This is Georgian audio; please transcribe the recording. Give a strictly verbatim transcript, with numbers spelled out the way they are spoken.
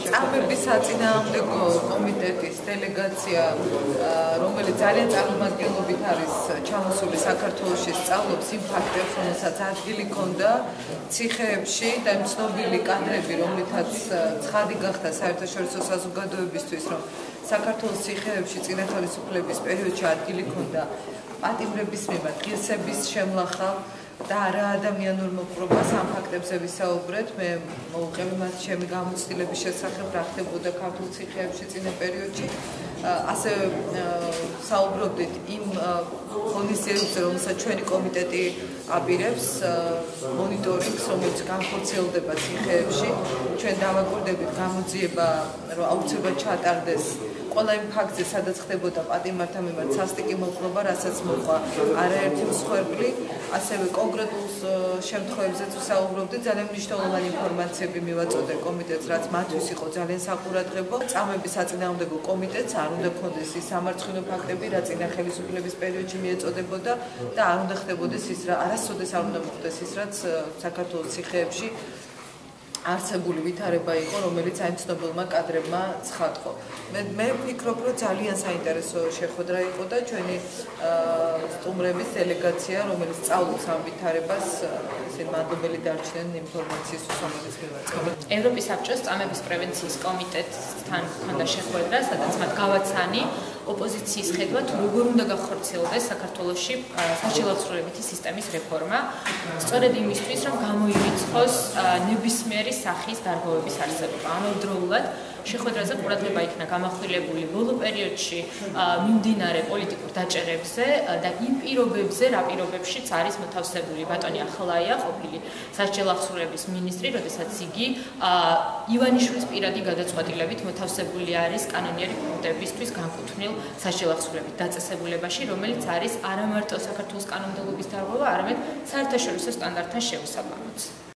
წამების საწინააღმდეგო კომიტეტის დელეგაცია, რომელიც ძალიან წარმომადგენლობით არის ჩამოსული საქართველოში, სწავლობს იმ ფაქტებს, რომელსაც ადგილი ჰქონდა ციხეებში და იმ ცნობილი კადრები, რომლითაც ცხადი გახდა საერთაშორისო საზოგადოებისთვის, რომ საქართველოს ციხეებში წინა ხელისუფლების პერიოდში ადგილი ჰქონდა პატიმრების მიმართ ღირსების შემლახა და არა ადამიანურ მოპყრობას ამ ფაქტებზე ვისაუბრეთ. მე მოვუყევი მათ ჩემი გამოცდილების შესახებ, რა ხდებოდა ქართულ ციხეებში წინა პერიოდში. ასევე საუბრობდით იმ ღონისძიებებზე, რომელსაც ჩვენი კომიტეტი აპირებს, მონიტორინგს, რომელიც განხორციელდება ციხეებში. ჩვენ დავაკვირდებით გამოძიება, რომ აუცილებლად ჩატარდეს ყველა იმ ფაქტზე, სადაც ხდებოდა პატიმართა მიმართ სასტიკი მოპყრობა, რასაც მოყვა არაერთი მსხვერპლი, ასევე კონკრეტულ შემთხვევებზეც ვსაუბრობდით. ძალიან მნიშვნელოვანი ინფორმაციები მივაწოდე კომიტეტს, რაც მათთვის იყო ძალიან საყურადღებო. წამების საწინააღმდეგო კომიტეტს არ უნდა ქონდეს ის სამარცხინო ფაქტები, რაც წინა ხელისუფლების პერიოდში მიეწოდებოდა და არ უნდა ხდებოდეს ის, რა არასოდეს არ უნდა მოხდეს ის, რაც საქართველოს ციხეებში არსებული ვითარება იყო, რომელიც აი ცნობილმა კადრებმა ცხადყო. მე მე ვფიქრობ, რომ ძალიან საინტერესო შეხვედრა იყო და ჩვენი სტუმრების დელეგაცია, რომელიც სწავლობს ამ ვითარებას, ისე მადლობელი დარჩნენ ინფორმაციის უსამართლობის მიმართ. ევროპის საბჭოს წამების პრევენციის კომიტეტთან ჰქონდა შეხვედრა, სადაც მათ გავაცანი ოპოზიციის ხედვა თუ როგორ უნდა გახორციელდეს საქართველოში სასჯელავსრულებითი სისტემის რეფორმა, სწორედ იმისთვის, რომ გამოივიწყოს ნებისმიერი სახის დარღვევების არსებობა. ამავდროულად შეხვედრაზე ყურადღება იქნა გამახვილებული ბოლო პერიოდში მიმდინარე პოლიტიკურ დაჭერებზე და იმ პირობებზე, რა პირობებშიც არის მოთავსებული ბატონი ახალაია, ყოფილი სასჯელავსრულების მინისტრი, როდესაც იგი ივანიშვილის პირადი გადაწყვეტილებით მოთავსებული არის კანონიერი ფუნქციებისთვის განკუთვნილ სასჯელავსრულებით დაწესებულებაში, რომელიც არის არა მარტო საქართველოს კანონმდებლობის დარღვევა, არამედ საერთაშორისო სტანდარტთან შეუსაბამოც.